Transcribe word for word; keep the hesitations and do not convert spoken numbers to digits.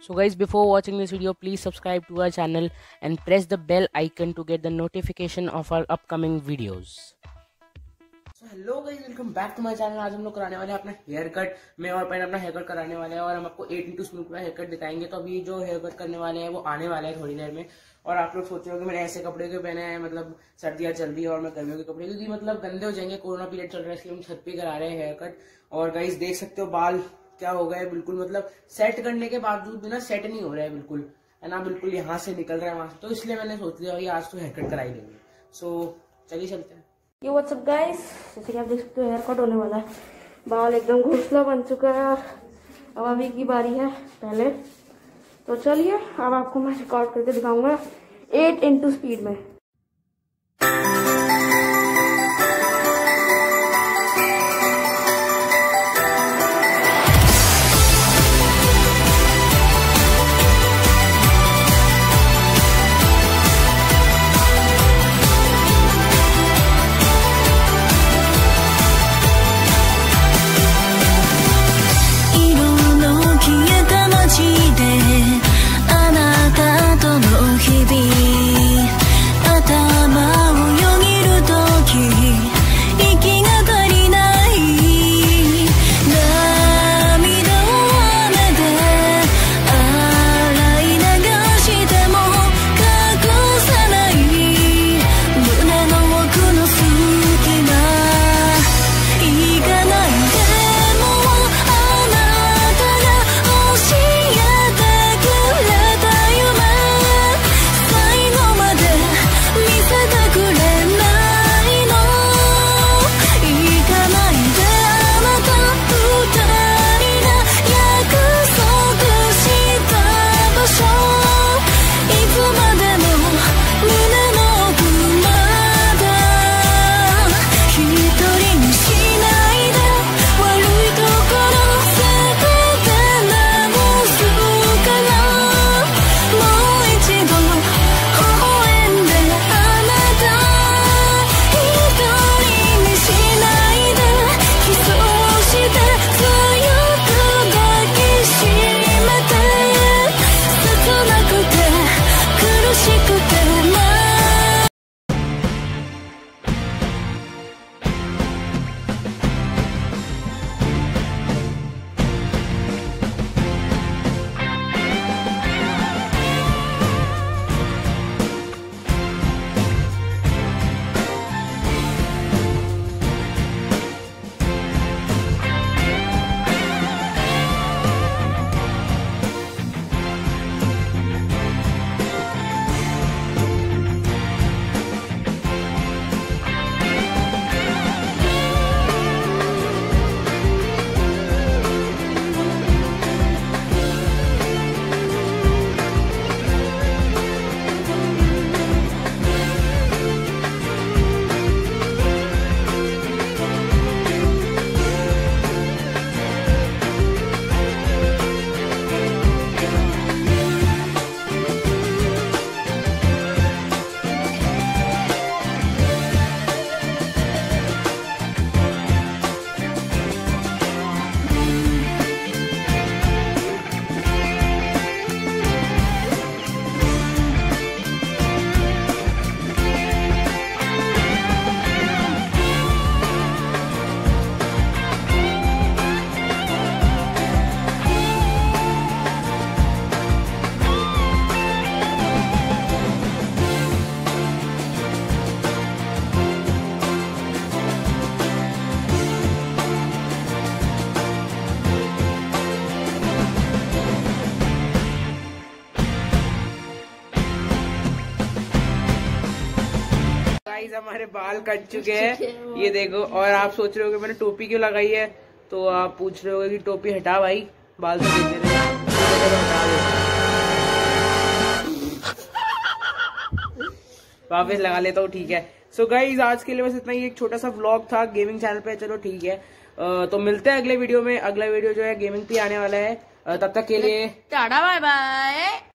So guys, before watching this video, please subscribe to our channel and press the bell icon to get the notification of our upcoming videos. So hello guys, welcome back to my channel. आज हम लोग कराने वाले हैं अपना hair cut. मैं और पहले अपना हेयर कट कराने वाले हैं और हम आपको एट इंटू स्मूथ का हेयर कट दिखाएंगे। तो अभी जो हेयर कट करने वाले हैं वो आने वाला है थोड़ी देर में। और आप लोग सोच रहे हो कि मैंने ऐसे कपड़े क्यों पहने हैं, मतलब सर्दियाँ चल रही है और मैं गर्मियों के कपड़े, क्योंकि मतलब गंदे हो जाएंगे, कोरोना पीरियड चल रहा है, इसलिए हम छत पे करा रहे हैं हेयर कट। और गाइस देख सकते हो बाल क्या हो गए, बिल्कुल मतलब सेट करने के बावजूद भी ना सेट नहीं हो रहा है बिल्कुल, है ना, बिल्कुल यहाँ से निकल रहा है वहां से। तो इसलिए मैंने सोच लिया भाई आज तो हेयर कट कराई देंगे। सो चलिए चलते हैं। ये व्हाट्सअप गाइस, जैसे कि आप देख सकते हो हेयर कट होने वाला है। बाल एकदम घोंसला बन चुका है। अब अभी की बारी है पहले, तो चलिए अब आपको मैं रिकॉर्ड करके दिखाऊंगा एट इंटू स्पीड में। हमारे बाल कट चुके हैं, ये देखो। और आप सोच रहे हो कि मैंने टोपी क्यों लगाई है, तो आप पूछ रहे हो कि टोपी हटा भाई, बाल तो गिरने दे, हटा दो, वापस लगा लेता हूँ, ठीक है। सो गाइज आज के लिए बस इतना ही, एक छोटा सा व्लॉग था गेमिंग चैनल पे। चलो ठीक है, तो मिलते हैं अगले वीडियो में। अगला वीडियो जो है गेमिंग पे आने वाला है। तब तक के लिए टाटा बाय बाय।